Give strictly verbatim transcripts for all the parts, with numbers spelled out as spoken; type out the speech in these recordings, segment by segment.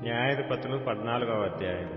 న్యాయాధిపతులు పద్నాలుగవ అధ్యాయం.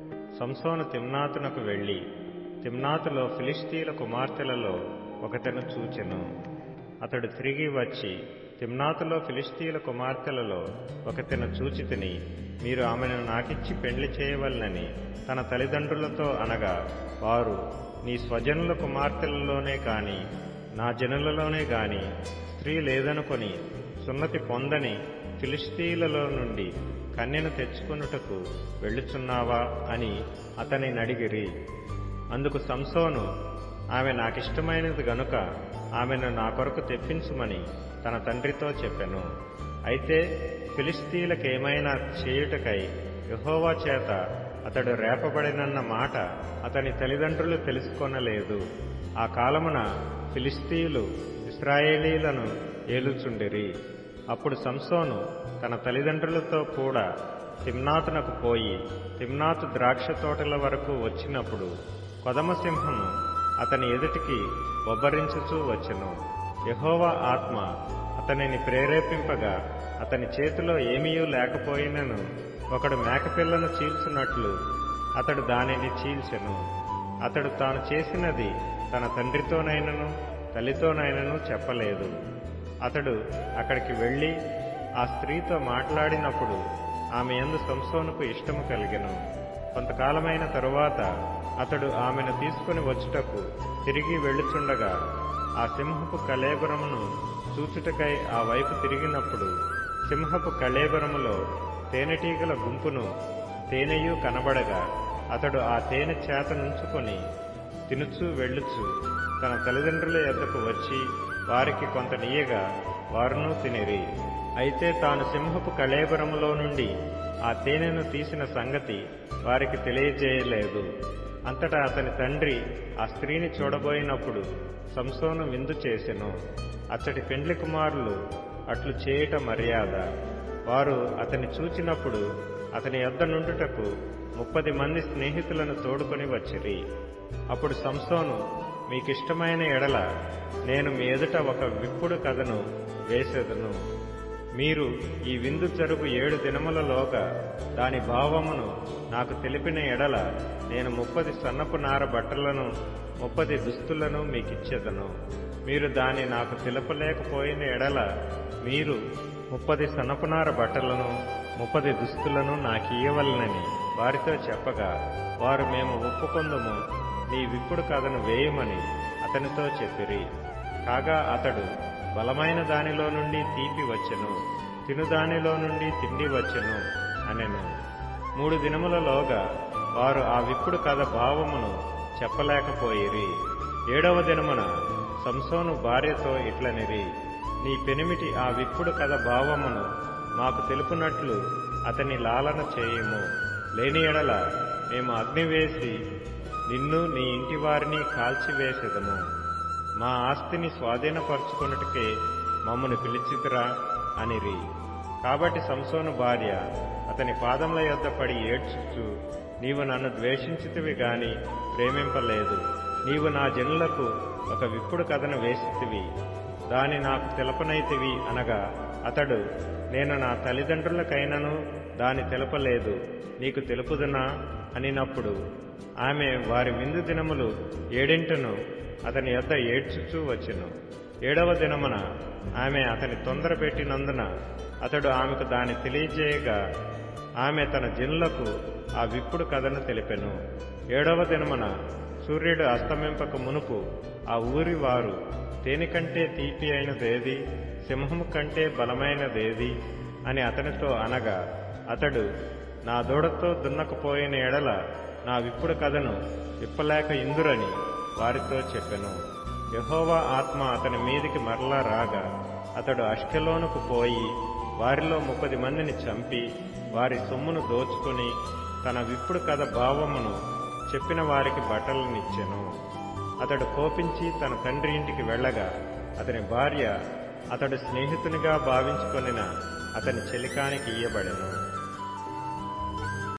సంసోను తిమ్నాతునకు వెళ్లి తిమ్నాతులో ఫిలిష్తీయుల కుమార్తెలలో ఒకతెను చూచెను. అతడు తిరిగి వచ్చి, తిమ్నాతులో ఫిలిష్తీయుల కుమార్తెలలో ఒకతెను చూచితిని, మీరు ఆమెను నాకిచ్చి పెండ్లి చేయవలనని తన తల్లిదండ్రులతో అనగా, వారు నీ స్వజనుల కుమార్తెలలోనే కాని నా జనులలోనే గాని స్త్రీ లేదనుకొని సున్నతి పొందని ఫిలిష్తీయులలో నుండి కన్యను తెచ్చుకొనుటకు వెళ్ళుచున్నావా అని అతని నడిగిరి. అందుకు సంసోను, ఆమె నాకిష్టమైనది గనుక ఆమెను నా కొరకు తెప్పించుమని తన తండ్రితో చెప్పెను. అయితే ఫిలిష్తీయులకేమైనా చేయుటకై యెహోవా చేత అతడు రేపబడినన్న మాట అతని తల్లిదండ్రులు తెలుసుకొనలేదు. ఆ కాలమున ఫిలిష్తీయులు ఇశ్రాయేలీలను ఏలుచుండిరి. అప్పుడు సంసోను తన తల్లిదండ్రులతో కూడా తిమ్నాతునకు పోయి తిమ్నాతు ద్రాక్ష తోటల వరకు వచ్చినప్పుడు కొదమసింహము అతని ఎదుటికి బొబ్బరించుచూ వచ్చెను. యెహోవా ఆత్మ అతనిని ప్రేరేపింపగా అతని చేతిలో ఏమీయూ లేకపోయినను ఒకడు మేకపిల్లను చీల్చినట్లు అతడు దానిని చీల్చెను. అతడు తాను చేసినది తన తండ్రితోనైనను తల్లితోనైనను చెప్పలేదు. అతడు అక్కడికి వెళ్లి ఆ స్త్రీతో మాట్లాడినప్పుడు ఆమె యందు సంసోనుకు ఇష్టము కలిగెను. కొంతకాలమైన తరువాత అతడు ఆమెను తీసుకుని వచ్చుటకు తిరిగి వెళ్ళుచుండగా ఆ సింహపు కళేబరమును చూచుటకై ఆ వైపు తిరిగినప్పుడు సింహపు కళేబరములో తేనెటీగల గుంపును తేనెయు కనబడగా అతడు ఆ తేనె చేత నుంచుకొని తినుచూ వెళ్ళుచు తన తల్లిదండ్రుల యొద్దకు వచ్చి వారికి కొంత నీయగా వారును తినిరి. అయితే తాను సింహపు కళేబరములో నుండి ఆ తేనెను తీసిన సంగతి వారికి తెలియజేయలేదు. అంతటా అతని తండ్రి ఆ స్త్రీని చూడబోయినప్పుడు సంసోను విందు చేసెను. అతడి పెండ్లి కుమారులు అట్లు చేయుట మర్యాద. వారు అతన్ని చూచినప్పుడు అతని యొద్ద నుండుటకు ముప్పది మంది స్నేహితులను తోడుకొని వచ్చిరి. అప్పుడు సంసోను, మీకిష్టమైన ఎడల నేను మీ ఎదుట ఒక విప్పుడు కథను వేసెదను. మీరు ఈ విందు జరుగు ఏడు దినములలోగా దాని భావమును నాకు తెలిపిన ఎడల నేను ముప్పది సన్నపు నార బట్టలను ముప్పది దుస్తులను మీకిచ్చెదను. మీరు దాని నాకు తెలుపలేకపోయిన ఎడల మీరు ముప్పది సన్నపునార బట్టలను ముప్పది దుస్తులను నాకియ్యవలనని వారితో చెప్పగా వారు, మేము ఒప్పుకొందుము, నీ విప్పుడు కథను వేయమని అతనితో చెప్పిరి. కాగా అతడు, బలమైన దానిలో నుండి తీపి వచ్చెను, తినుదానిలో నుండి తిండి వచ్చెను అనెను. మూడు దినములలోగా వారు ఆ విప్పుడు కథ భావమును చెప్పలేకపోయిరి. ఏడవ దినమున సంసోను భార్యతో ఇట్లనిరి, నీ పెనిమిటి ఆ విప్పుడు కథ భావమును మాకు తెలుపునట్లు అతని లాలన చేయుము. లేని ఎడల మేము అగ్ని వేసి నిన్ను నీ ఇంటి వారిని కాల్చివేసెదము. మా ఆస్తిని స్వాధీనపరచుకొనుటకే మమ్మను పిలిచితిరా అనిరి. కాబట్టి సంసోను భార్య అతని పాదముల యొద్ద పడి ఏడ్చుచు, నీవు నన్ను ద్వేషించితివి గాని ప్రేమింపలేదు. నీవు నా జనులకు ఒక విప్పుడు కథను వేసితివి, దాని నాకు తెలపనైతివి అనగా అతడు, నేను నా తల్లిదండ్రులకైనను దాని తెలపలేదు, నీకు తెలుపుదునా అనినప్పుడు ఆమె వారి విందు దినములు ఏడింటను అతని యొద్ద ఏడ్చుచూ వచ్చెను. ఏడవ దినమున ఆమె అతని తొందర పెట్టినందున అతడు ఆమెకు దాన్ని తెలియజేయగా ఆమె తన జనులకు ఆ విప్పుడు కథను తెలిపెను. ఏడవ దినమున సూర్యుడు అస్తమింపక మునుపు ఆ ఊరి వారు, తేనె కంటే తీపి అయినదేది, సింహము కంటే బలమైనదేది అని అతనితో అనగా అతడు, నా దూడతో దున్నకపోయిన ఎడల నా విప్పుడు కథను విప్పలేక ఇందురని వారితో చెప్పెను. యెహోవా ఆత్మ అతని మీదికి మరలా రాగా అతడు అష్కెలోనుకు పోయి వారిలో ముప్పది మందిని చంపి వారి సొమ్మును దోచుకుని తన విప్పుడు కథ భావమును చెప్పిన వారికి బట్టలనిచ్చెను. అతడు కోపించి తన తండ్రి ఇంటికి వెళ్ళగా అతని భార్య అతడు స్నేహితునిగా భావించుకొనిన అతని చెలికానికి ఇయ్యబడెను.